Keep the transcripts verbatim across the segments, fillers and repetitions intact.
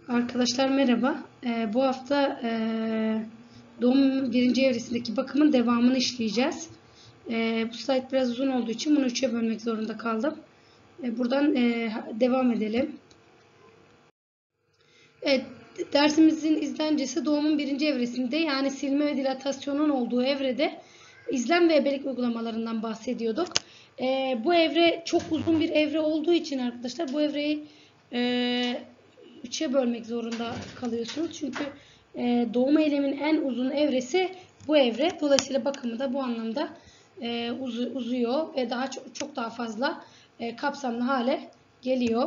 Arkadaşlar merhaba. Ee, bu hafta e, doğum birinci evresindeki bakımın devamını işleyeceğiz. Ee, bu slide biraz uzun olduğu için bunu üçe bölmek zorunda kaldım. Ee, buradan e, devam edelim. Evet, dersimizin izlencesi doğumun birinci evresinde, yani silme ve dilatasyonun olduğu evrede izlem ve ebelik uygulamalarından bahsediyorduk. Ee, bu evre çok uzun bir evre olduğu için arkadaşlar bu evreyi e, üçe bölmek zorunda kalıyorsunuz. Çünkü e, doğum eyleminin en uzun evresi bu evre. Dolayısıyla bakımı da bu anlamda e, uz uzuyor ve daha çok, çok daha fazla e, kapsamlı hale geliyor.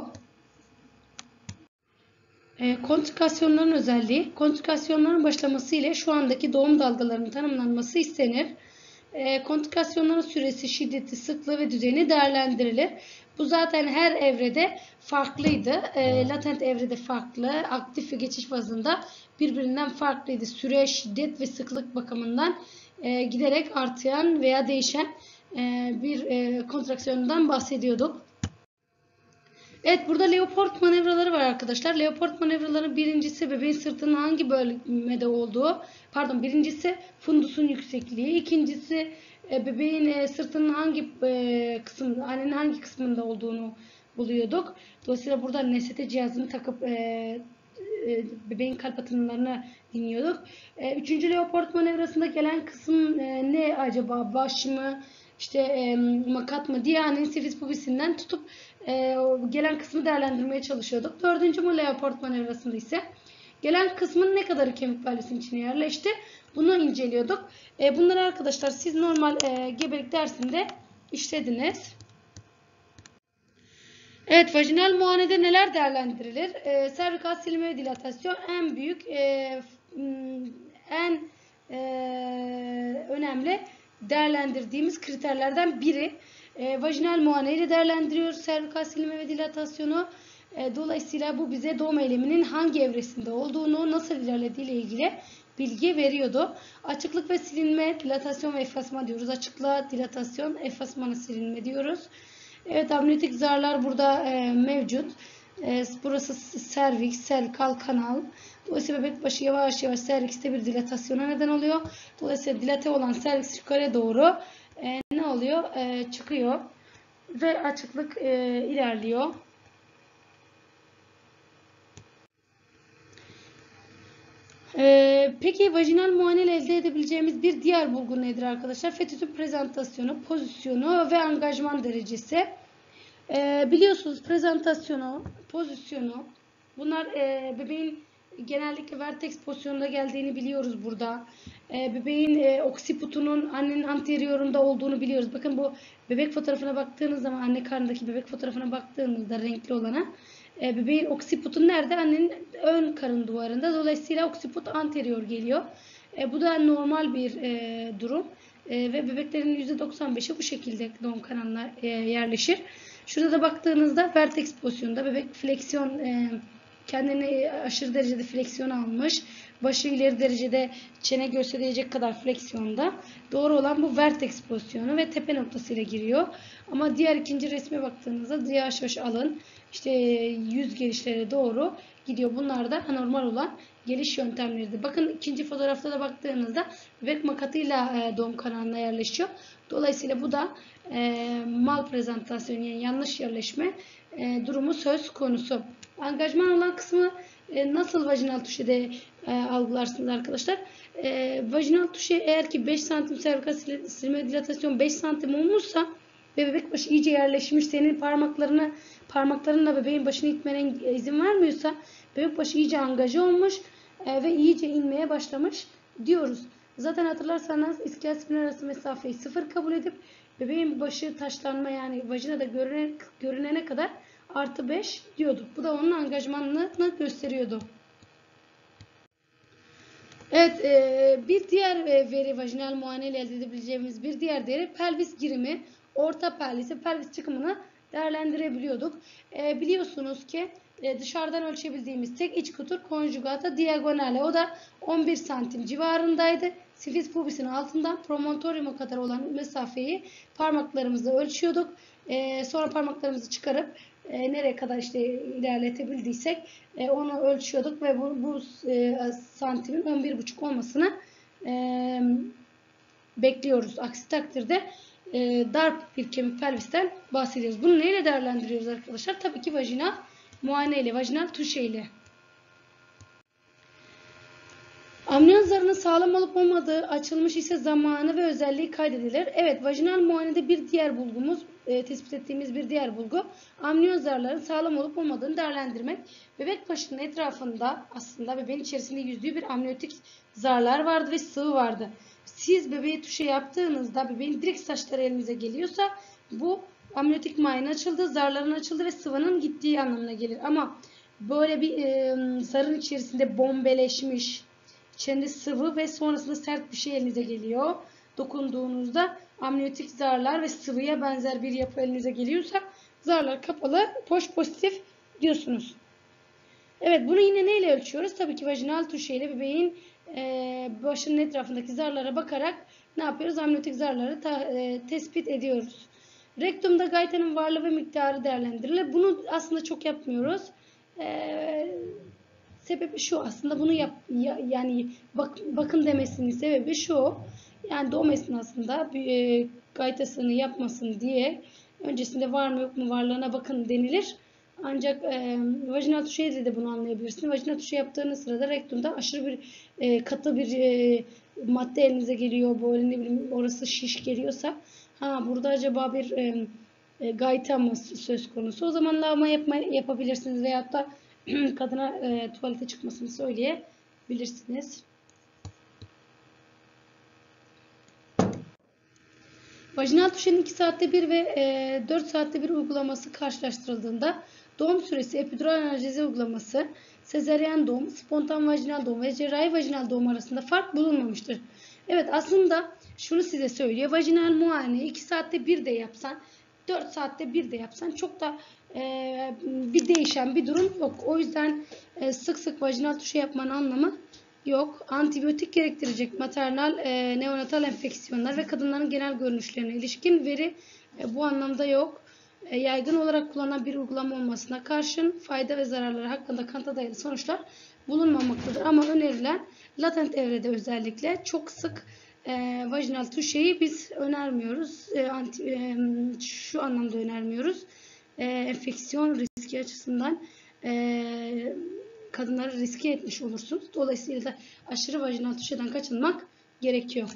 E, kontrikasyonların özelliği, kontrikasyonların başlaması ile şu andaki doğum dalgalarının tanımlanması istenir. E, kontrikasyonların süresi, şiddeti, sıklığı ve düzeni değerlendirilir. Bu zaten her evrede farklıydı. E, latent evrede farklı, aktif ve geçiş fazında birbirinden farklıydı. Süre, şiddet ve sıklık bakımından e, giderek artan veya değişen e, bir e, kontraksiyondan bahsediyorduk. Evet, burada Leopard manevraları var arkadaşlar. Leopard manevralarının birincisi bebeğin sırtının hangi bölmede olduğu, pardon birincisi fundusun yüksekliği, ikincisi bebeğin sırtının hangi kısmında, annenin hangi kısmında olduğunu buluyorduk. Dolayısıyla burada N S T cihazını takıp bebeğin kalp atımlarını dinliyorduk. Üçüncü Leopard manevrasında gelen kısım ne acaba? Baş mı? İşte e, makat mı diye annenin sifis pubisinden tutup e, gelen kısmı değerlendirmeye çalışıyorduk. Dördüncü mu Leopard manevrasında ise gelen kısmın ne kadarı kemik balesinin içine yerleşti, bunu inceliyorduk. E, bunları arkadaşlar siz normal e, gebelik dersinde işlediniz. Evet, vajinal muayenede neler değerlendirilir? E, servikal silme ve dilatasyon en büyük, e, en e, önemli değerlendirdiğimiz kriterlerden biri. E, vajinal muayeneyle değerlendiriyoruz servikal silme ve dilatasyonu. E, dolayısıyla bu bize doğum eyleminin hangi evresinde olduğunu, nasıl ilerlediği ile ilgili bilgi veriyordu. Açıklık ve silinme, dilatasyon ve efasma diyoruz. Açıklığa dilatasyon, efasmana silinme diyoruz. Evet, amniyotik zarlar burada e, mevcut. E, burası serviks, servikal kanal. Dolayısıyla bebek başı yavaş yavaş servikste bir dilatasyona neden oluyor. Dolayısıyla dilate olan serviks yukarı doğru e, ne oluyor? E, çıkıyor. Ve açıklık e, ilerliyor. Ee, peki vajinal muayene elde edebileceğimiz bir diğer bulgu nedir arkadaşlar? Fetüsün prezentasyonu, pozisyonu ve angajman derecesi. Ee, biliyorsunuz prezentasyonu, pozisyonu, bunlar e, bebeğin genellikle vertex pozisyonunda geldiğini biliyoruz burada. E, bebeğin e, oksiputunun annenin anteriorunda olduğunu biliyoruz. Bakın bu bebek fotoğrafına baktığınız zaman, anne karnındaki bebek fotoğrafına baktığınızda renkli olana, e, bebeğin oksiputu nerede? Annenin ön karın duvarında. Dolayısıyla oksiput anterior geliyor. E, bu da normal bir e, durum. E, ve bebeklerin yüzde doksan beşi bu şekilde doğum kanalına e, yerleşir. Şurada da baktığınızda vertex pozisyonda bebek fleksiyon, e, kendini aşırı derecede fleksiyon almış. Başı ileri derecede çene göğse değecek kadar fleksiyonda. Doğru olan bu vertex pozisyonu ve tepe noktasıyla giriyor. Ama diğer ikinci resme baktığınızda yavaş yavaş alın, İşte yüz gelişlere doğru gidiyor. Bunlar da anormal olan geliş yöntemleridir. Bakın ikinci fotoğrafta da baktığınızda bebek makatıyla doğum kanalına yerleşiyor. Dolayısıyla bu da e, mal prezentasyon, yani yanlış yerleşme e, durumu söz konusu. Angajman olan kısmı e, nasıl vajinal tuşede e, algılarsınız arkadaşlar? E, vajinal tuşe eğer ki beş santim servikal silme dilatasyon beş santim olmuşsa ve bebek başı iyice yerleşmiş, senin parmaklarını parmaklarınla bebeğin başını itmene izin vermiyorsa bebek başı iyice angaje olmuş e, ve iyice inmeye başlamış diyoruz. Zaten hatırlarsanız iskel spinal arası mesafeyi sıfır kabul edip bebeğin başı taşlanma, yani vajinada görüne, görünene kadar artı beş diyorduk. Bu da onun angajmanını gösteriyordu. Evet, e, bir diğer veri, vajinal muayene ile elde edebileceğimiz bir diğer değeri pelvis girimi, orta pelvisi, pelvis çıkımını değerlendirebiliyorduk. E, biliyorsunuz ki e, dışarıdan ölçebildiğimiz tek iç kutur konjugata diagonale, o da on bir santim civarındaydı. Sifis pubisinin altından promontoriuma kadar olan mesafeyi parmaklarımızla ölçüyorduk. E, sonra parmaklarımızı çıkarıp e, nereye kadar işte ilerletebildiysek e, onu ölçüyorduk ve bu, bu e, santimin on bir buçuk olmasını e, bekliyoruz. Aksi takdirde e, dar bir kemik pelvisten bahsediyoruz. Bunu neyle değerlendiriyoruz arkadaşlar? Tabii ki vajinal muayene ile, vajinal tuşe ile. Amniyon zarının sağlam olup olmadığı açılmış ise zamanı ve özelliği kaydedilir. Evet, vajinal muayenede bir diğer bulgumuz, e, tespit ettiğimiz bir diğer bulgu, amniyon zarların sağlam olup olmadığını değerlendirmek. Bebek başının etrafında aslında bebeğin içerisinde yüzdüğü bir amniyotik zarlar vardı ve sıvı vardı. Siz bebeğe tuşe yaptığınızda bebeğin direkt saçları elinize geliyorsa bu amniyotik muayene açıldı, zarların açıldı ve sıvının gittiği anlamına gelir. Ama böyle bir e, zarın içerisinde bombeleşmiş, İçinde sıvı ve sonrasında sert bir şey elinize geliyor. Dokunduğunuzda amniyotik zarlar ve sıvıya benzer bir yapı elinize geliyorsa zarlar kapalı, poş pozitif diyorsunuz. Evet, bunu yine neyle ölçüyoruz? Tabii ki vajinal tuşe ile bebeğin e, başının etrafındaki zarlara bakarak ne yapıyoruz? Amniyotik zarları ta, e, tespit ediyoruz. Rektumda gaytanın varlığı ve miktarı değerlendirilir. Bunu aslında çok yapmıyoruz. Eee Sebebi şu, aslında bunu yap, yani bak, bakın demesinin sebebi şu, yani doğum esnasında e, gaytasını yapmasın diye öncesinde var mı yok mu varlığına bakın denilir. Ancak e, vajinal tuşe de bunu anlayabilirsiniz. Vajinal tuşe yaptığınız sırada rektumda aşırı bir e, katı bir e, madde elinize geliyor, böyle ne bileyim orası şiş geliyorsa, ha burada acaba bir e, e, gayta mı söz konusu? O zaman lavma yapma, yapabilirsiniz veyahut da kadına e, tuvalete çıkmasını söyleyebilirsiniz. Vajinal tuşenin iki saatte bir ve e, dört saatte bir uygulaması karşılaştırıldığında doğum süresi, epidural analjezi uygulaması, sezaryen doğum, spontan vajinal doğum ve cerrahi vajinal doğum arasında fark bulunmamıştır. Evet, aslında şunu size söylüyor. Vajinal muayene iki saatte bir de yapsan, dört saatte bir de yapsan çok da e, bir değişen bir durum yok. O yüzden e, sık sık vajinal tuşe yapmanın anlamı yok. Antibiyotik gerektirecek maternal, e, neonatal enfeksiyonlar ve kadınların genel görünüşlerine ilişkin veri e, bu anlamda yok. E, yaygın olarak kullanılan bir uygulama olmasına karşın fayda ve zararları hakkında kanıta dayalı sonuçlar bulunmamaktadır. Ama önerilen latent evrede özellikle çok sık e, vajinal tuşeyi biz önermiyoruz. E, anti, e, şu anlamda önermiyoruz. E, enfeksiyon riski açısından e, kadınları riske etmiş olursunuz. Dolayısıyla da aşırı vajinal tuşeden kaçınmak gerekiyor.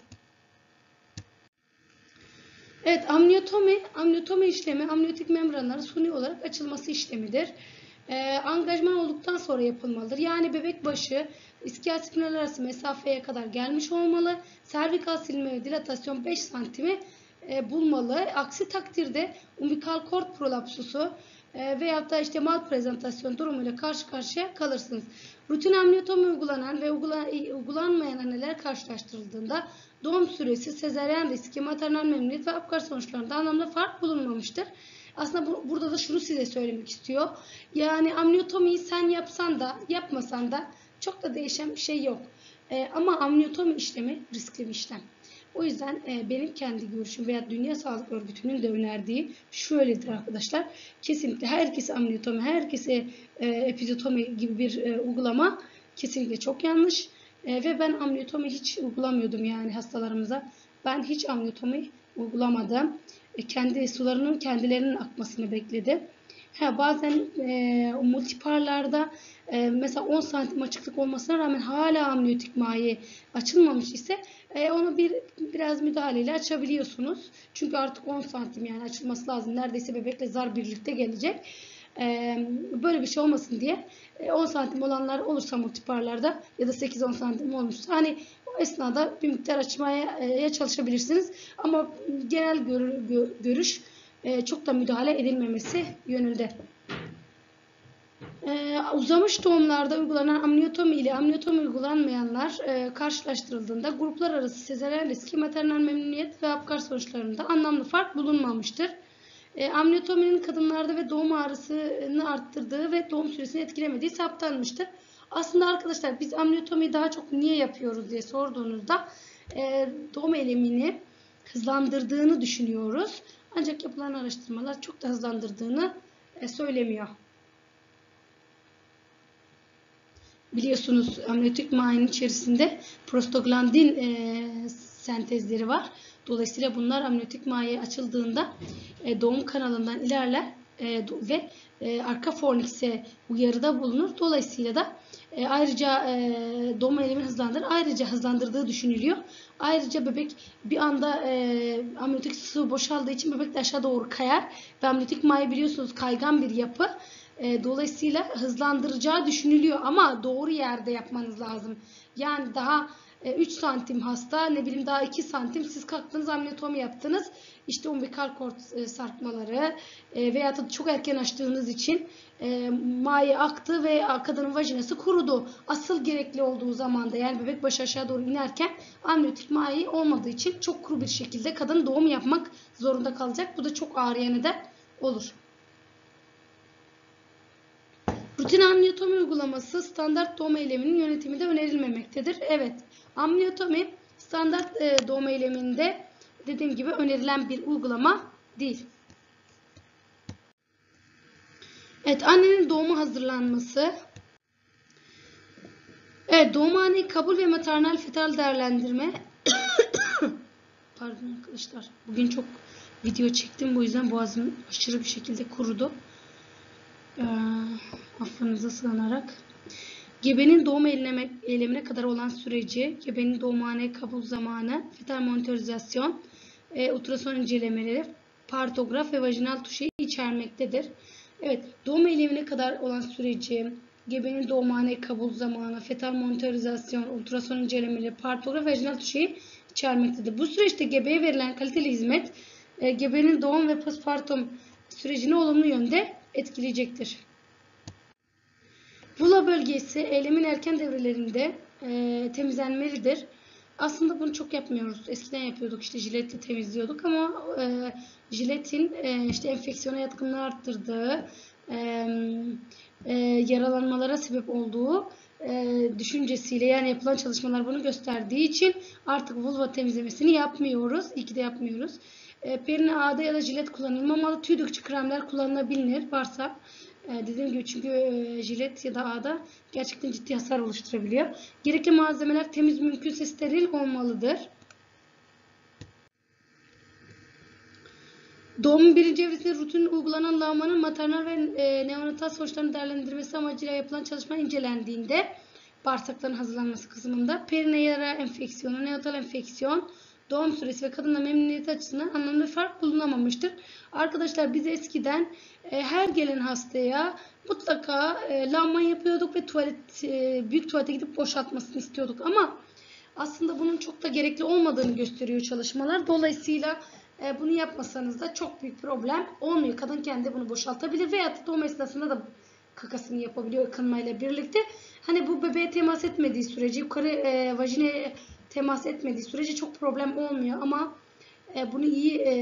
Evet, amniyotomi, amniyotomi işlemi, amniyotik membranların suni olarak açılması işlemidir. Ee, angajman olduktan sonra yapılmalıdır. Yani bebek başı iskiyal spinal arası mesafeye kadar gelmiş olmalı. Servikal silme ve dilatasyon beş santimi e, bulmalı. Aksi takdirde umbikal kord prolapsusu e, veyahut da işte malprezentasyon durumuyla karşı karşıya kalırsınız. Rutin amniyotomi uygulanan ve uygula, uygulanmayan anneler karşılaştırıldığında doğum süresi, sezaryen riski, maternal memnuniyet ve apgar sonuçlarında anlamda fark bulunmamıştır. Aslında bu, burada da şunu size söylemek istiyor. Yani amniyotomiyi sen yapsan da yapmasan da çok da değişen bir şey yok. E, ama amniyotomi işlemi riskli bir işlem. O yüzden e, benim kendi görüşüm veya Dünya Sağlık Örgütü'nün de önerdiği şöyledir arkadaşlar. Kesinlikle herkese amniyotomi, herkese e, epizotomi gibi bir e, uygulama kesinlikle çok yanlış. E, ve ben amniyotomi hiç uygulamıyordum yani hastalarımıza. Ben hiç amniyotomi uygulamadım. E, kendi sularının kendilerinin akmasını bekledim. Ha, bazen e, multiparlarda e, mesela on santim açıklık olmasına rağmen hala amniyotik maye açılmamış ise e, onu bir biraz müdahaleyle açabiliyorsunuz. Çünkü artık on santim yani açılması lazım. Neredeyse bebekle zar birlikte gelecek. E, böyle bir şey olmasın diye e, on santim olanlar olursa multiparlarda ya da sekiz on santim olmuşsa hani o esnada bir miktar açmaya e, çalışabilirsiniz. Ama genel gör, gör, görüş e, çok da müdahale edilmemesi yönünde. Ee, uzamış doğumlarda uygulanan amniyotomi ile amniyotomi uygulanmayanlar e, karşılaştırıldığında gruplar arası sezaryen riski, maternal memnuniyet ve apgar sonuçlarında anlamlı fark bulunmamıştır. E, amniyotominin kadınlarda ve doğum ağrısını arttırdığı ve doğum süresini etkilemediği saptanmıştır. Aslında arkadaşlar biz amniyotomiyi daha çok niye yapıyoruz diye sorduğunuzda e, doğum eylemini hızlandırdığını düşünüyoruz. Ancak yapılan araştırmalar çok da hızlandırdığını e, söylemiyor. Biliyorsunuz amniyotik mayenin içerisinde prostaglandin e, sentezleri var. Dolayısıyla bunlar amniyotik maye açıldığında e, doğum kanalından ilerler e, ve e, arka fornikse uyarıda bulunur. Dolayısıyla da e, ayrıca e, doğum eylemini hızlandırır. Ayrıca hızlandırdığı düşünülüyor. Ayrıca bebek bir anda e, amniyotik sıvı boşaldığı için bebek de aşağı doğru kayar. Ve amniyotik maye biliyorsunuz kaygan bir yapı. E, dolayısıyla hızlandıracağı düşünülüyor ama doğru yerde yapmanız lazım. Yani daha e, üç santim hasta, ne bileyim daha iki santim siz kalktınız amniyotomi yaptınız. İşte umbilikal kort e, sarkmaları e, veya da çok erken açtığınız için e, maye aktı ve kadının vajinası kurudu. Asıl gerekli olduğu zamanda yani bebek başı aşağı doğru inerken amniyotik maye olmadığı için çok kuru bir şekilde kadın doğum yapmak zorunda kalacak. Bu da çok ağrıya neden olur. Rutin amniyotomi uygulaması standart doğum eyleminin yönetiminde önerilmemektedir. Evet, amniyotomi standart e, doğum eyleminde dediğim gibi önerilen bir uygulama değil. Evet, annenin doğuma hazırlanması. Evet, doğumhane kabul ve maternal fetal değerlendirme. Pardon arkadaşlar, bugün çok video çektim, bu yüzden boğazım aşırı bir şekilde kurudu. Ee, affınıza sığınarak. Gebenin doğum eyleme, eylemine kadar olan süreci, gebenin doğumhane kabul zamanı, fetal monitorizasyon, e, ultrason incelemeleri, partograf ve vajinal tuşeyi içermektedir. Evet, doğum eylemine kadar olan süreci, gebenin doğumhane kabul zamanı, fetal monitorizasyon, ultrason incelemeleri, partograf ve vajinal tuşeyi içermektedir. Bu süreçte gebeye verilen kaliteli hizmet, e, gebenin doğum ve postpartum sürecini olumlu yönde etkileyecektir. Vula bölgesi eylemin erken devrelerinde e, temizlenmelidir. Aslında bunu çok yapmıyoruz. Eskiden yapıyorduk, işte jiletle temizliyorduk ama e, jiletin e, işte enfeksiyona yatkınlığı arttırdığı, e, e, yaralanmalara sebep olduğu e, düşüncesiyle yani yapılan çalışmalar bunu gösterdiği için artık vulva temizlemesini yapmıyoruz. İyi ki de yapmıyoruz. E, perine ağda ya da jilet kullanılmamalı. Tüy dökücü kremler kullanılabilir varsa. E, dediğim gibi çünkü e, jilet ya da ağda gerçekten ciddi hasar oluşturabiliyor. Gerekli malzemeler temiz, mümkünse steril olmalıdır. Doğumun birinci evresinde rutin uygulanan lağmanın maternal ve e, neonatal sonuçlarını değerlendirmesi amacıyla yapılan çalışma incelendiğinde bağırsakların hazırlanması kısmında perine yara enfeksiyonu, neonatal enfeksiyon, doğum süresi ve kadınla memnuniyeti açısından anlamlı fark bulunamamıştır. Arkadaşlar biz eskiden e, her gelen hastaya mutlaka e, lağman yapıyorduk ve tuvalet e, büyük tuvalete gidip boşaltmasını istiyorduk ama aslında bunun çok da gerekli olmadığını gösteriyor çalışmalar. Dolayısıyla e, bunu yapmasanız da çok büyük problem olmuyor. Kadın kendi bunu boşaltabilir veya da doğum esnasında da kakasını yapabiliyor ıkınmayla birlikte. Hani bu bebeğe temas etmediği sürece, yukarı e, vajineye temas etmediği sürece çok problem olmuyor ama e, bunu iyi e,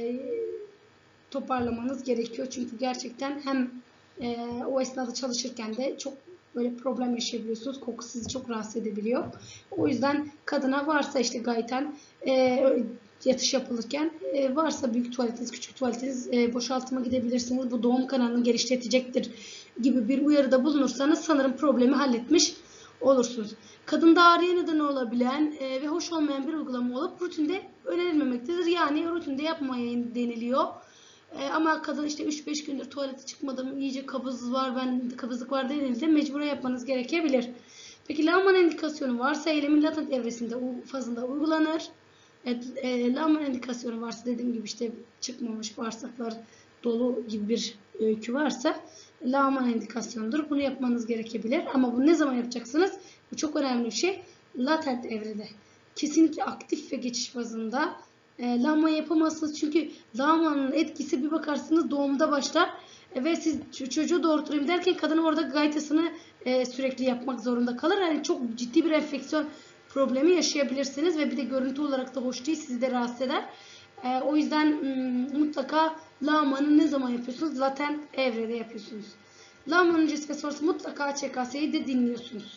toparlamanız gerekiyor. Çünkü gerçekten hem e, o esnada çalışırken de çok böyle problem yaşayabiliyorsunuz. Koku sizi çok rahatsız edebiliyor. O yüzden kadına varsa işte gayten e, yatış yapılırken e, varsa büyük tuvaletiniz, küçük tuvaletiniz e, boşaltıma gidebilirsiniz. Bu doğum kanalını genişletecektir gibi bir uyarıda bulunursanız sanırım problemi halletmiş olursunuz. Kadında ağrıya neden olabilen e, ve hoş olmayan bir uygulama olup rutinde önerilmemektedir. Yani rutinde yapmayın deniliyor. E, ama kadın işte üç beş gündür tuvalete çıkmadım, iyice kabız var, ben kabızlık var denildiğinde mecburen yapmanız gerekebilir. Peki lağman indikasyonu varsa eylemin latent evresinde fazında uygulanır. Evet, e, lağman indikasyonu varsa dediğim gibi işte çıkmamış bağırsaklar dolu gibi bir öykü varsa lağman indikasyonudur. Bunu yapmanız gerekebilir. Ama bunu ne zaman yapacaksınız? Bu çok önemli bir şey. Latent evrede. Kesinlikle aktif ve geçiş fazında e, lağman yapamazsınız. Çünkü lağmanın etkisi bir bakarsınız doğumda başlar. E, ve siz çocuğu doğurturayım derken kadın orada gaytasını e, sürekli yapmak zorunda kalır. Yani çok ciddi bir enfeksiyon problemi yaşayabilirsiniz. Ve bir de görüntü olarak da hoş değil. Sizi de rahatsız eder. E, o yüzden m, mutlaka lağmanı ne zaman yapıyorsunuz? Latent evrede yapıyorsunuz. Lağman öncesi ve sonrası mutlaka H K S'yi de dinliyorsunuz.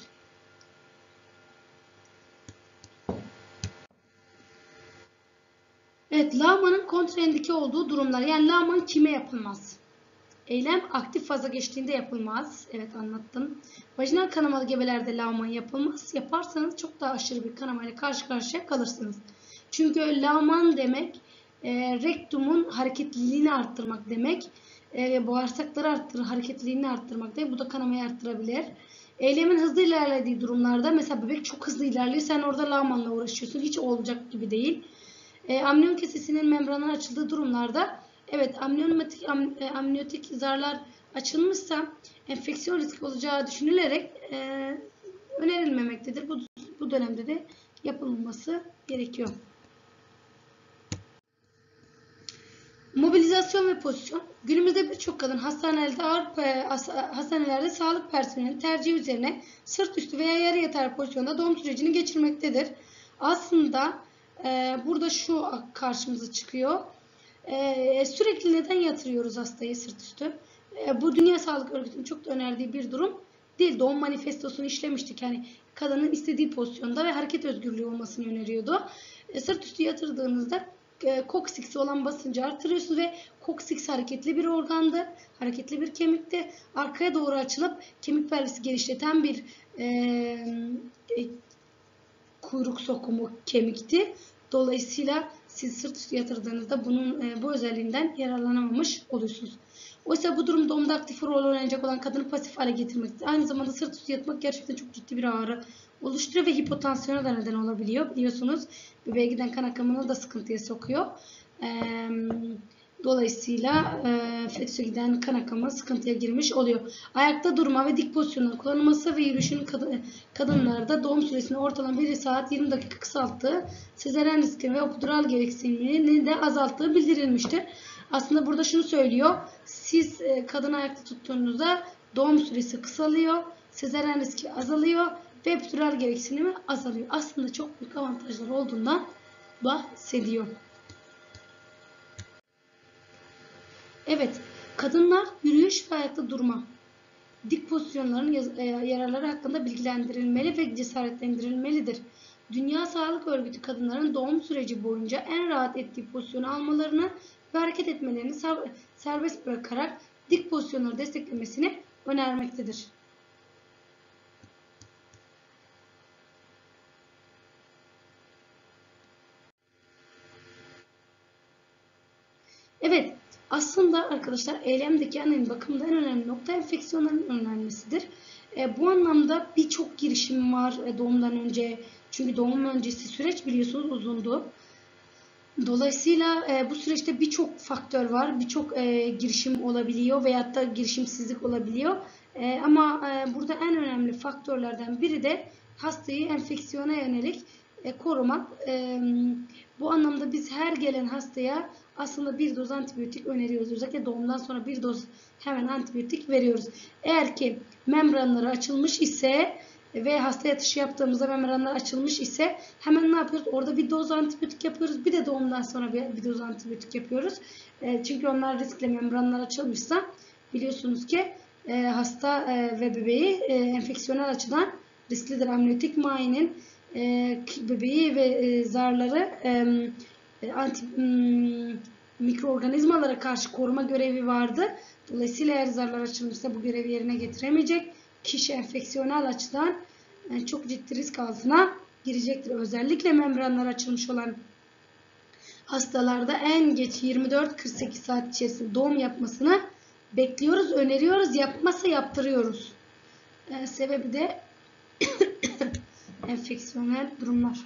Evet, lağmanın kontraindike olduğu durumlar. Yani lağman kime yapılmaz? Eylem aktif faza geçtiğinde yapılmaz. Evet, anlattım. Vajinal kanamalı gebelerde lavman yapılmaz. Yaparsanız çok daha aşırı bir kanamayla karşı karşıya kalırsınız. Çünkü lavman demek e, rektumun hareketliliğini arttırmak demek. E, bağırsakları arttırır, hareketliliğini arttırmak demek. Bu da kanamayı arttırabilir. Eylemin hızlı ilerlediği durumlarda, mesela bebek çok hızlı ilerliyor, sen orada lavmanla uğraşıyorsun. Hiç olacak gibi değil. E, amniyon kesesinin membranı açıldığı durumlarda, evet, amniyotik, am, e, amniyotik zarlar açılmışsa enfeksiyon riski olacağı düşünülerek e, önerilmemektedir. Bu, bu dönemde de yapılması gerekiyor. Mobilizasyon ve pozisyon. Günümüzde birçok kadın hastanelerde ağır hastanelerde sağlık personelinin tercihi üzerine sırt üstü veya yarı yatar pozisyonda doğum sürecini geçirmektedir. Aslında e, burada şu karşımıza çıkıyor. E, sürekli neden yatırıyoruz hastayı sırt üstü? E, bu Dünya Sağlık Örgütü'nün çok da önerdiği bir durum değil. Doğum manifestosunu işlemiştik. Yani kadının istediği pozisyonda ve hareket özgürlüğü olmasını öneriyordu. E, sırt üstü yatırdığınızda koksiksi olan basıncı artırıyorsunuz ve koksiks hareketli bir organdır. Hareketli bir kemikte arkaya doğru açılıp kemik pelvisi genişleten bir e, e, kuyruk sokumu kemikti. Dolayısıyla siz sırt üstü yatırdığınızda bunun e, bu özelliğinden yararlanamamış oluyorsunuz. Oysa bu durum doğumda aktif rol oynayacak olan kadını pasif hale getirmektir. Aynı zamanda sırt üstü yatmak gerçekten çok ciddi bir ağrı oluşturuyor ve hipotansiyona da neden olabiliyor. Biliyorsunuz bebeğe giden kan akımını da sıkıntıya sokuyor. Ee, dolayısıyla e, fetüse giden kan akımı sıkıntıya girmiş oluyor. Ayakta durma ve dik pozisyonun kullanılması ve yürüyüşün kadın, kadınlarda doğum süresini ortalama bir saat yirmi dakika kısalttığı, sezaryen riskini ve epidural gereksinimini de azalttığı bildirilmiştir. Aslında burada şunu söylüyor. Siz e, kadını ayakta tuttuğunuzda doğum süresi kısalıyor, sezaryen riski azalıyor ve epidural gereksinimi azalıyor. Aslında çok büyük avantajlar olduğundan bahsediyor. Evet, kadınlar yürüyüş ve ayakta durma, dik pozisyonların yararları hakkında bilgilendirilmeli ve cesaretlendirilmelidir. Dünya Sağlık Örgütü kadınların doğum süreci boyunca en rahat ettiği pozisyonu almalarını ve hareket etmelerini serbest bırakarak dik pozisyonları desteklemesini önermektedir. Evet, aslında arkadaşlar eylemdeki annenin bakımında en önemli nokta enfeksiyonların önlenmesidir. E, bu anlamda birçok girişim var e, doğumdan önce. Çünkü doğum öncesi süreç biliyorsunuz uzundu. Dolayısıyla e, bu süreçte birçok faktör var, birçok e, girişim olabiliyor veyahut da girişimsizlik olabiliyor. E, ama e, burada en önemli faktörlerden biri de hastayı enfeksiyona yönelik e, korumak. E, bu anlamda biz her gelen hastaya aslında bir doz antibiyotik öneriyoruz. Özellikle doğumdan sonra bir doz hemen antibiyotik veriyoruz. Eğer ki membranları açılmış ise ve hasta yatışı yaptığımızda membranlar açılmış ise hemen ne yapıyoruz? Orada bir doz antibiyotik yapıyoruz. Bir de doğumdan sonra bir, bir doz antibiyotik yapıyoruz. E, çünkü onlar riskli, membranlar açılmışsa biliyorsunuz ki e, hasta e, ve bebeği e, enfeksiyonel açıdan risklidir. Amniyotik muayenenin e, bebeği ve e, zarları e, anti, m, mikroorganizmalara karşı koruma görevi vardı. Dolayısıyla eğer zarlar açılmışsa bu görevi yerine getiremeyecek. Kişi enfeksiyonel açıdan yani çok ciddi risk altına girecektir. Özellikle membranlar açılmış olan hastalarda en geç yirmi dört kırk sekiz saat içerisinde doğum yapmasını bekliyoruz, öneriyoruz. Yapmazsa yaptırıyoruz. Ee, sebebi de enfeksiyonel durumlar.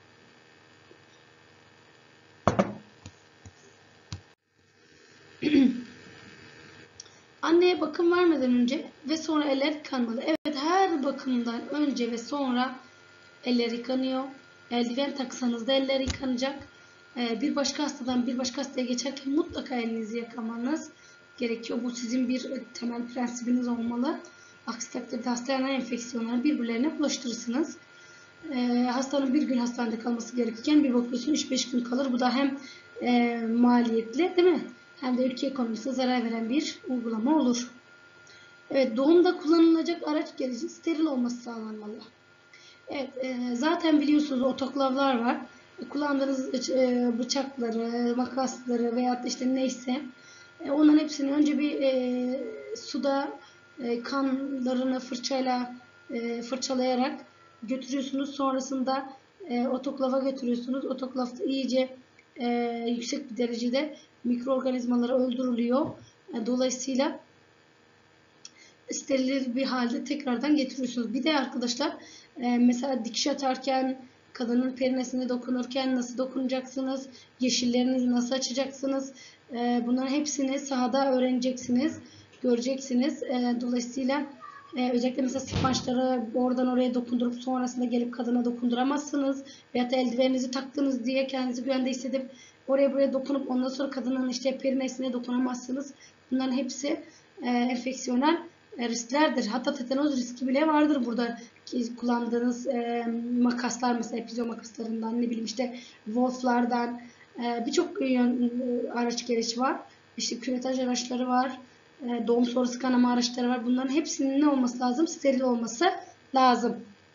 Anneye bakım vermeden önce ve sonra eller yıkanmalı. Evet, her bakımdan önce ve sonra eller yıkanıyor. Eldiven taksanız da eller yıkanacak. Ee, bir başka hastadan bir başka hastaya geçerken mutlaka elinizi yıkamanız gerekiyor. Bu sizin bir temel prensibiniz olmalı. Aksi takdirde hastaya enfeksiyonları birbirlerine bulaştırırsınız. Ee, hastanın bir gün hastanede kalması gerekirken bir bakıyorsun üç beş gün kalır. Bu da hem e, maliyetli değil mi? Hem de ülke ekonomisine zarar veren bir uygulama olur. Evet, doğumda kullanılacak araç gereci steril olması sağlanmalı. Evet, e, zaten biliyorsunuz otoklavlar var. Kullandığınız e, bıçakları, makasları veyahut da işte neyse E, onların hepsini önce bir e, suda e, kanlarını fırçayla e, fırçalayarak götürüyorsunuz. Sonrasında e, otoklava götürüyorsunuz. Otoklavda iyice e, yüksek bir derecede mikroorganizmaları öldürülüyor. E, dolayısıyla steril bir halde tekrardan getiriyorsunuz. Bir de arkadaşlar e, mesela dikiş atarken, kadının perinesine dokunurken nasıl dokunacaksınız? Yeşillerinizi nasıl açacaksınız? E, bunların hepsini sahada öğreneceksiniz, göreceksiniz. E, dolayısıyla e, özellikle mesela spançları oradan oraya dokundurup sonrasında gelip kadına dokunduramazsınız. Veyahut da eldiveninizi taktınız diye kendinizi güvende hissedip oraya buraya dokunup ondan sonra kadının işte perinesine dokunamazsınız. Bunların hepsi e, enfeksiyonel risklerdir. Hatta tetanoz riski bile vardır burada. Kullandığınız e, makaslar mesela epizo makaslarından, ne bileyim işte Wolf'lardan e, birçok e, araç gereç var. İşte küretaj araçları var. E, doğum sonrası kanama araçları var. Bunların hepsinin ne olması lazım? Steril olması lazım.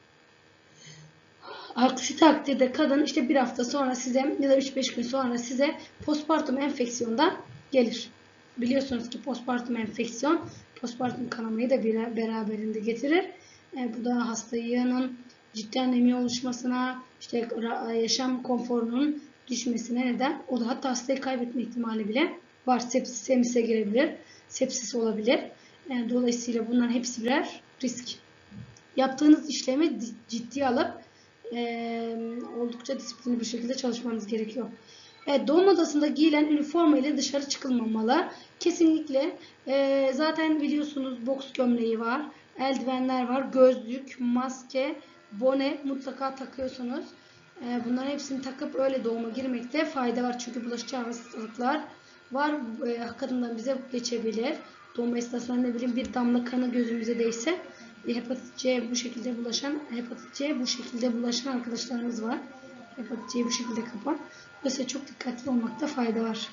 Aksi takdirde kadın işte bir hafta sonra size ya da üç beş gün sonra size postpartum enfeksiyondan gelir. Biliyorsunuz ki postpartum enfeksiyon postpartum kanamayı da beraberinde getirir. E, bu da hastanın ciddi anemi oluşmasına, işte yaşam konforunun düşmesine neden. O da hatta hastayı kaybetme ihtimali bile var. Sepsis, semise girebilir. Sepsis olabilir. E, dolayısıyla bunların hepsi birer risk. Yaptığınız işlemi ciddiye alıp e, oldukça disiplinli bir şekilde çalışmanız gerekiyor. Evet, doğum odasında giyilen üniforma ile dışarı çıkılmamalı. Kesinlikle e, zaten biliyorsunuz boks gömleği var, eldivenler var, gözlük, maske, bone mutlaka takıyorsunuz. E, bunların hepsini takıp öyle doğuma girmekte fayda var. Çünkü bulaşıcı hastalıklar var. E, kadından bize geçebilir. Doğum esnasında ne bileyim bir damla kanı gözümüze değse hepatit C bu şekilde bulaşan, hepatit C bu şekilde bulaşan arkadaşlarımız var. Hepatit C'yi bu şekilde kapan. Dolayısıyla çok dikkatli olmakta fayda var.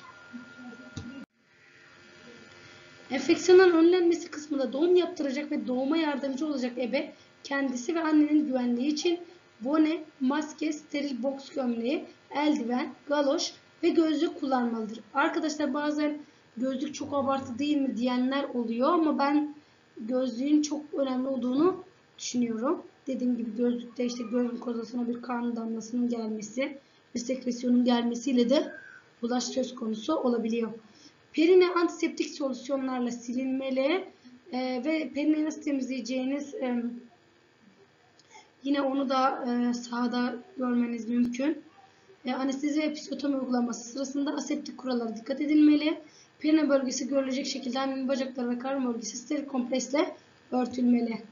Enfeksiyonun önlenmesi kısmında doğum yaptıracak ve doğuma yardımcı olacak ebe kendisi ve annenin güvenliği için bone, maske, steril boks gömleği, eldiven, galoş ve gözlük kullanmalıdır. Arkadaşlar bazen gözlük çok abartı değil mi diyenler oluyor ama ben gözlüğün çok önemli olduğunu düşünüyorum. Dediğim gibi gözlükte işte göz mukozasına bir kan damlasının gelmesi ve sekresyonun gelmesiyle de bulaş söz konusu olabiliyor. Perine antiseptik solüsyonlarla silinmeli e, ve perineyi nasıl temizleyeceğiniz e, yine onu da e, sahada görmeniz mümkün. E, anestezi ve episiotomi uygulaması sırasında aseptik kurallara dikkat edilmeli. Perine bölgesi görülecek şekilde annenin bacakları ve karın bölgesi steril kompresle örtülmeli.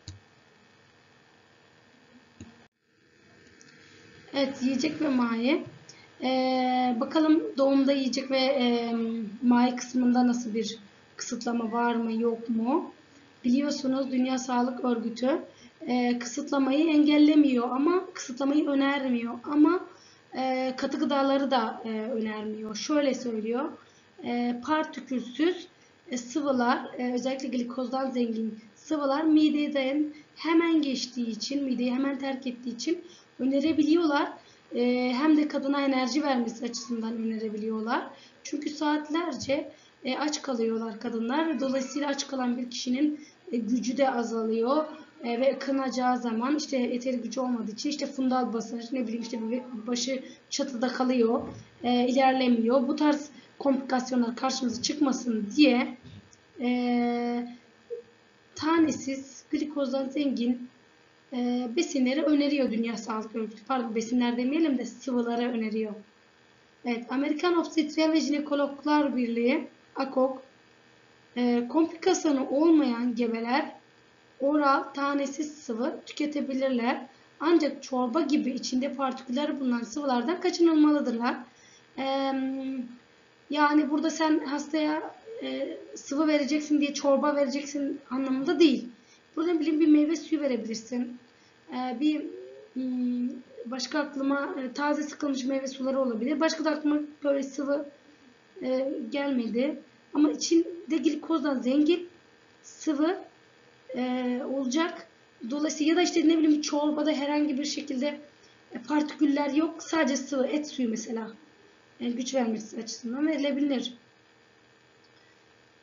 Evet, yiyecek ve maye. Ee, bakalım doğumda yiyecek ve e, maye kısmında nasıl bir kısıtlama var mı yok mu? Biliyorsunuz Dünya Sağlık Örgütü e, kısıtlamayı engellemiyor ama kısıtlamayı önermiyor ama e, katı gıdaları da e, önermiyor. Şöyle söylüyor, e, partikülsüz e, sıvılar, e, özellikle glikozdan zengin sıvılar mideden hemen geçtiği için, mideyi hemen terk ettiği için önerebiliyorlar. E, hem de kadına enerji vermesi açısından önerebiliyorlar. Çünkü saatlerce e, aç kalıyorlar kadınlar. Dolayısıyla aç kalan bir kişinin e, gücü de azalıyor. E, ve kınacağı zaman işte yeteri gücü olmadığı için işte fundal basınç, ne bileyim işte başı çatıda kalıyor, e, ilerlemiyor. Bu tarz komplikasyonlar karşımıza çıkmasın diye e, tanesiz, glikozdan zengin e, besinleri öneriyor Dünya Sağlık Örgütü. Pardon, besinler demeyelim de sıvıları öneriyor. Evet, Amerikan Obstetriyen ve Jinekologlar Birliği A K O G e, komplikasyonu olmayan gebeler oral tanesiz sıvı tüketebilirler. Ancak çorba gibi içinde partiküller bulunan sıvılardan kaçınılmalıdırlar. E, yani burada sen hastaya e, sıvı vereceksin diye çorba vereceksin anlamında değil. Burada bileyim bir meyve suyu verebilirsin. E, bir hmm, başka aklıma e, taze sıkılmış meyve suları olabilir. Başka da aklıma böyle sıvı e, gelmedi. Ama içinde glikozdan zengin sıvı e, olacak. Dolayısıyla ya da işte ne bileyim çorbada herhangi bir şekilde e, partiküller yok. Sadece sıvı, et suyu mesela. Yani güç vermesi açısından verilebilir.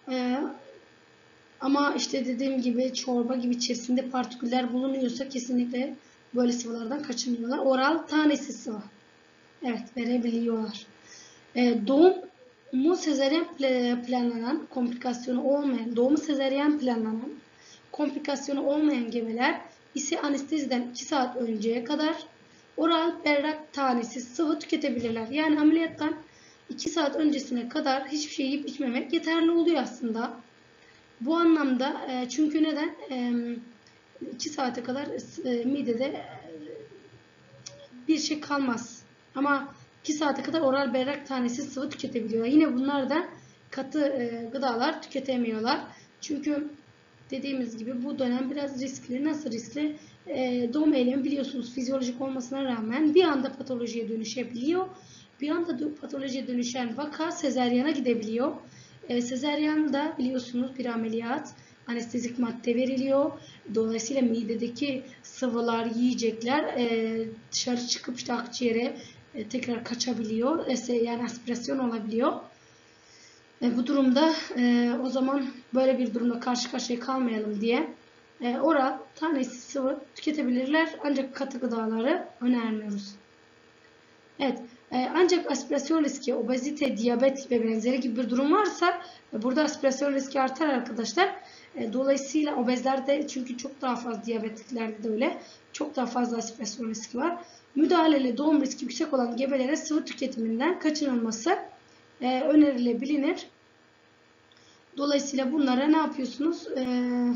Ee, ama işte dediğim gibi çorba gibi içerisinde partiküller bulunuyorsa kesinlikle böyle sıvılardan kaçınıyorlar. Oral tanesi sıvı. Evet, verebiliyorlar. Ee, doğumu sezaryen planlanan, komplikasyonu olmayan, doğumu sezaryen planlanan, komplikasyonu olmayan gebeler ise anesteziden iki saat önceye kadar oral berrak tanesi sıvı tüketebilirler. Yani ameliyattan iki saat öncesine kadar hiçbir şey yiyip içmemek yeterli oluyor aslında. Bu anlamda çünkü neden? iki saate kadar midede bir şey kalmaz. Ama iki saate kadar oral berrak tanesi sıvı tüketebiliyor. Yine bunlar da katı gıdalar tüketemiyorlar. Çünkü dediğimiz gibi bu dönem biraz riskli. Nasıl riskli? Doğum eylemi biliyorsunuz fizyolojik olmasına rağmen bir anda patolojiye dönüşebiliyor. Bir anda patolojiye dönüşen vaka sezaryana gidebiliyor. E, sezaryen da biliyorsunuz bir ameliyat. Anestezik madde veriliyor. Dolayısıyla midedeki sıvılar, yiyecekler e, dışarı çıkıp işte akciğere e, tekrar kaçabiliyor. E, yani aspirasyon olabiliyor. E, bu durumda e, o zaman böyle bir durumda karşı karşıya kalmayalım diye e, oral tanesi sıvı tüketebilirler. Ancak katı gıdaları önermiyoruz. Evet. E, ancak aspirasyon riski, obezite, diyabet ve benzeri gibi bir durum varsa e, burada aspirasyon riski artar arkadaşlar. E, dolayısıyla obezlerde çünkü çok daha fazla, diyabetiklerde de öyle, çok daha fazla aspirasyon riski var. Müdahaleli doğum riski yüksek olan gebelere sıvı tüketiminden kaçınılması e, önerilebilir. Dolayısıyla bunlara ne yapıyorsunuz? E,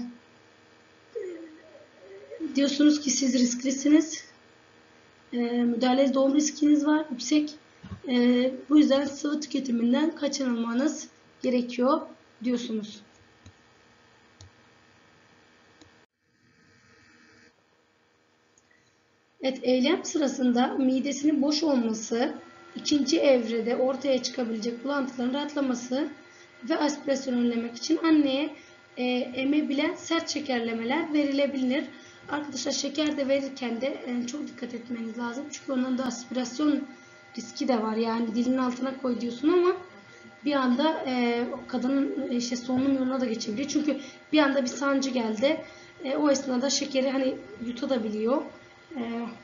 diyorsunuz ki siz risklisiniz. E, müdahaleli doğum riskiniz var yüksek. E, bu yüzden sıvı tüketiminden kaçınılmanız gerekiyor diyorsunuz. Evet, eylem sırasında midesinin boş olması, ikinci evrede ortaya çıkabilecek bulantıların rahatlaması ve aspirasyon önlemek için anneye e, emebilen sert şekerlemeler verilebilir. Arkadaşlar şeker de verirken de e, çok dikkat etmeniz lazım. Çünkü onun da aspirasyon riski de var. Yani dilin altına koy diyorsun ama bir anda e, kadının işte solunum yoluna da geçebiliyor. Çünkü bir anda bir sancı geldi. E, o esnada şekeri hani yutabiliyor. E,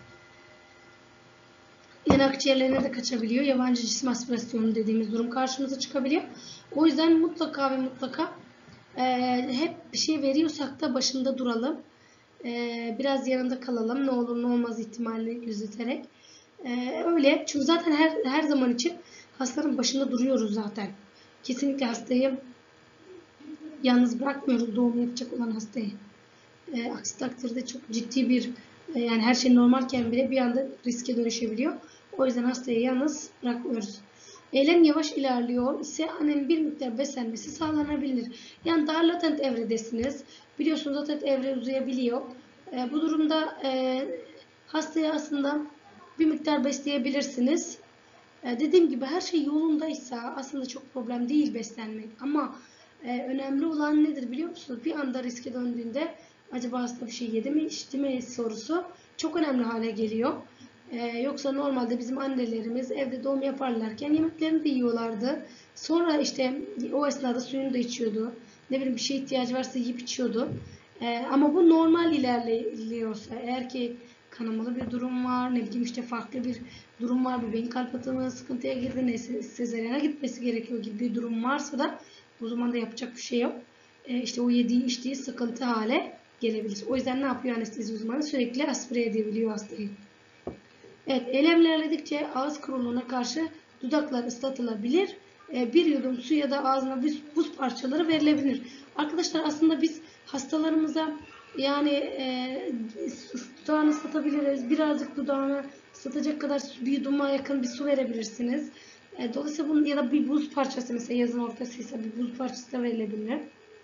yani akciğerlerine de kaçabiliyor. Yabancı cisim aspirasyonu dediğimiz durum karşımıza çıkabiliyor. O yüzden mutlaka ve mutlaka e, hep bir şey veriyorsak da başında duralım. E, biraz yanında kalalım. Ne olur ne olmaz ihtimalini gözeterek. E, öyle. Çünkü zaten her, her zaman için hastanın başında duruyoruz zaten. Kesinlikle hastayı yalnız bırakmıyoruz doğum yapacak olan hastayı. E, aksi takdirde çok ciddi bir e, yani her şey normalken bile bir anda riske dönüşebiliyor. O yüzden hastayı yalnız bırakmıyoruz. Eylem yavaş ilerliyor ise annenin bir miktar beslenmesi sağlanabilir. Yani daha latent evredesiniz. Biliyorsunuz latent evre uzayabiliyor. E, bu durumda e, hastayı aslında bir miktar besleyebilirsiniz. E, dediğim gibi her şey yolundaysa aslında çok problem değil beslenmek. Ama e, önemli olan nedir biliyor musunuz? Bir anda riske döndüğünde acaba hasta bir şey yedi mi içti mi sorusu çok önemli hale geliyor. Ee, yoksa normalde bizim annelerimiz evde doğum yaparlarken yemeklerini de yiyorlardı. Sonra işte o esnada suyunu da içiyordu. Ne bileyim bir şeye ihtiyacı varsa yiyip içiyordu. Ee, ama bu normal ilerliyorsa eğer ki kanamalı bir durum var, ne bileyim işte farklı bir durum var, bebeğin kalp atımı sıkıntıya girdi, neyse sezaryana gitmesi gerekiyor gibi bir durum varsa da o zaman da yapacak bir şey yok. Ee, işte o yediği içtiği sıkıntı hale gelebilir. O yüzden ne yapıyor anestezi uzmanı? Sürekli aspire edebiliyor hastayı. Evet, eylem ilerledikçe ağız kuruluğuna karşı dudaklar ıslatılabilir. Ee, bir yudum su ya da ağzına buz, buz parçaları verilebilir. Arkadaşlar aslında biz hastalarımıza yani e, dudağını ıslatabiliriz. Birazcık dudağını ıslatacak kadar bir yuduma yakın bir su verebilirsiniz. E, dolayısıyla bunun ya da bir buz parçası mesela yazın ortasıysa bir buz parçası da verilebilir.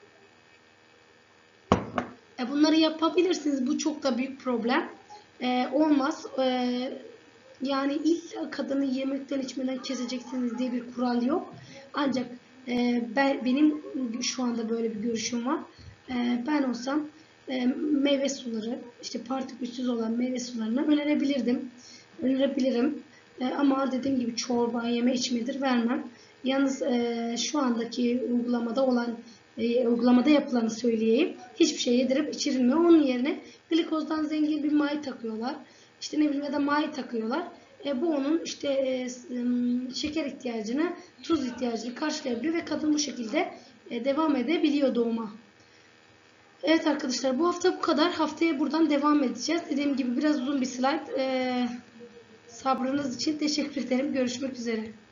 E, bunları yapabilirsiniz. Bu çok da büyük problem. E, olmaz. E, yani illa kadını yemekten içmeden keseceksiniz diye bir kural yok. Ancak e, ben benim şu anda böyle bir görüşüm var. E, ben olsam e, meyve suları, işte partikülsüz olan meyve sularını önerebilirdim. Önerebilirim. E, ama dediğim gibi çorba, yeme içmedir vermem. Yalnız e, şu andaki uygulamada olan e, uygulamada yapılanı söyleyeyim. Hiçbir şey yedirip içirilmiyor. Onun yerine glikozdan zengin bir may takıyorlar. İşte ne bileyim ya da may takıyorlar. E, bu onun işte e, şeker ihtiyacını, tuz ihtiyacını karşılayabiliyor ve kadın bu şekilde e, devam edebiliyor doğuma. Evet arkadaşlar, bu hafta bu kadar. Haftaya buradan devam edeceğiz. Dediğim gibi biraz uzun bir slide. E, sabrınız için teşekkür ederim. Görüşmek üzere.